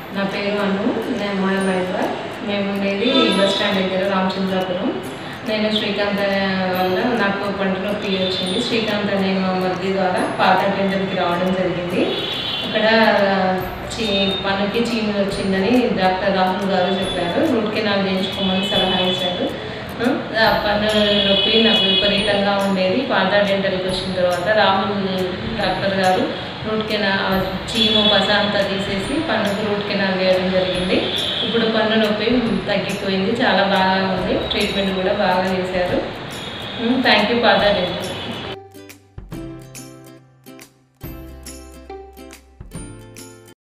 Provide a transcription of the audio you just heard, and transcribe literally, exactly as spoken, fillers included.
నా పేరు అను, నేను మా హైదరాబాద్. మేము ఉండేది బస్ స్టాండ్ దగ్గర రామచంద్రాపురం. నేను శ్రీకాంత్ వల్ల నాకు పంట నొప్పి వచ్చింది. శ్రీకాంత్ అనే మా మరిది ద్వారా పాత డెంటల్కి రావడం జరిగింది. అక్కడ చీ పన్నుకి చీము వచ్చిందని డాక్టర్ రాహుల్ గారు చెప్పారు. రూట్ కెనాల్ చేయించుకోమని సలహా ఇచ్చారు. పన్ను నొప్పి నాకు విపరీతంగా ఉండేది. పాత డెంటల్కి వచ్చిన తర్వాత Rahul doctor garu root canal చీము పస అంతా తీసేసి పన్నుకు రూట్ కెనాల్ వేయడం జరిగింది. ఇప్పుడు పన్ను నొప్పి తగ్గిపోయింది, చాలా బాగా ఉంది. ట్రీట్మెంట్ కూడా బాగా చేశారు. Thank you Paata dental.